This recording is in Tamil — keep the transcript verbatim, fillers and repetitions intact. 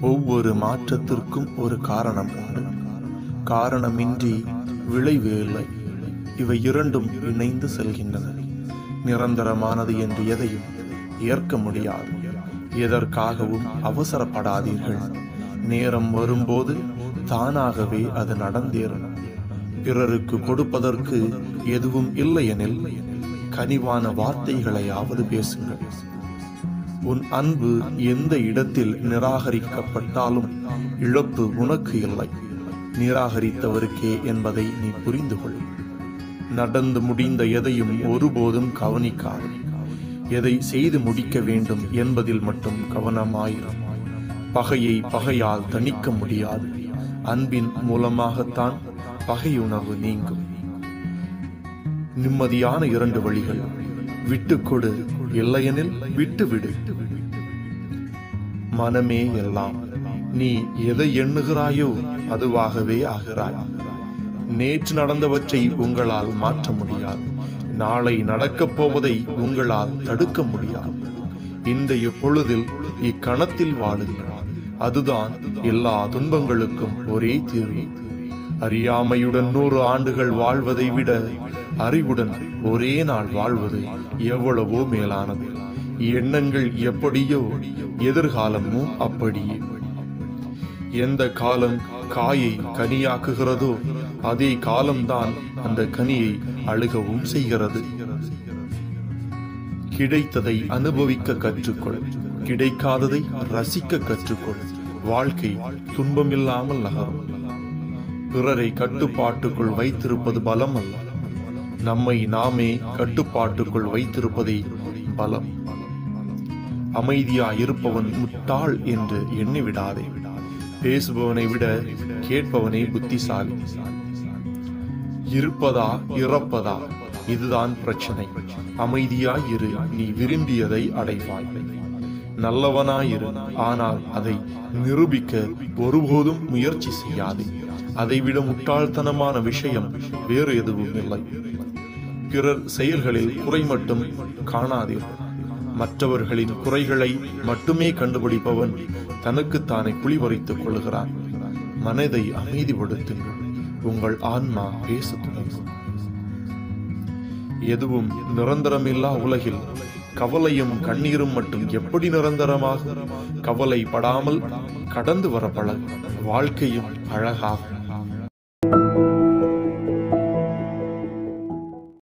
ஒவ்வொரு மாற்றத்திற்கும் ஒரு காரணம் உண்டு. காரணமின்றி விளைவு இல்லை. இவை இரண்டும் இணைந்து செல்கின்றன. நிரந்தரமானது என்று எதையும் ஏற்க முடியாது. எதற்காகவும் அவசரப்படாதீர்கள். நேரம் வரும்போது தானாகவே அது நடந்தேறும். பிறருக்கு கொடுப்பதற்கு எதுவும் இல்லையெனில் கனிவான வார்த்தைகளையாவது பேசுங்கள். உன் அன்பு எந்த இடத்தில் நிராகரிக்கப்பட்டாலும் இழப்பு உனக்கு இல்லை, நிராகரித்தவருக்கே என்பதை நீ புரிந்து கொள். நடந்து முடிந்த எதையும் ஒருபோதும் கவனிக்காது. எதை செய்து முடிக்க வேண்டும் என்பதில் மட்டும் கவனமாயிரும். பகையை பகையால் தணிக்க முடியாது. அன்பின் மூலமாகத்தான் பகையுணர்வு நீங்கும். நிம்மதியான இரண்டு வழிகள்: விட்டுக்கொடு, இல்லையெனில் விட்டுவிடு. மனமே எல்லாம். நீ எதை எண்ணுகிறாயோ அதுவாகவே ஆகிறாய். நேற்று நடந்தவற்றை உங்களால் மாற்ற முடியாது. நாளை நடக்கப் போவதை உங்களால் தடுக்க முடியாது. இன்றைய பொழுதில் இக்கணத்தில் வாழுங்கள். அதுதான் எல்லா துன்பங்களுக்கும் ஒரே தீர்வு. அறியாமையுடன் நூறு ஆண்டுகள் வாழ்வதை விட அறிவுடன் ஒரே நாள் வாழ்வது எவ்வளவோ மேலானது. எண்ணங்கள் எப்படியோ எதிர்காலமும் அப்படியே. எந்த காலம் காயை கனியாக்குகிறதோ அதே காலம்தான் அந்த கனியை அழுகவும் செய்கிறது. கிடைத்ததை அனுபவிக்க கற்றுக்கொள். கிடைக்காததை ரசிக்க கற்றுக்கொள். வாழ்க்கை துன்பமில்லாமல் நகரும். பிறரை கட்டுப்பாட்டுக்குள் வைத்திருப்பது பலம் அல்ல, நம்மை நாமே கட்டுப்பாட்டுக்குள் வைத்திருப்பதே பலம். அமைதியா இருப்பவன் முட்டாள் என்று எண்ணிவிடாதே. பேசுபவனை விட கேட்பவனே புத்திசாலி. இருப்பதா இறப்பதா, இதுதான் பிரச்சனை. அமைதியாயிரு, நீ விரும்பியதை அடைவாய். நல்லவனாயிரு, ஆனால் அதை நிரூபிக்க ஒருபோதும் முயற்சி செய்யாதே. அதைவிட முட்டாள்தனமான விஷயம் வேறு எதுவும் இல்லை. பிறர் செயல்களில் குறை மட்டும் காணாதீர்கள். மற்றவர்களின் குறைகளை மட்டுமே கண்டுபிடிப்பவன் தனக்குத்தானே குழிபறித்துக் கொள்கிறான். மனதை அமைதிப்படுத்துங்கள். உங்கள் ஆன்மா பேச தொடங்கும். எதுவும் நிரந்தரமில்லா உலகில் கவலையும் கண்ணீரும் மட்டும் எப்படி நிரந்தரமாக? கவலைப்படாமல் கடந்து வர பழகு. வாழ்க்கையும் அழகாகும்.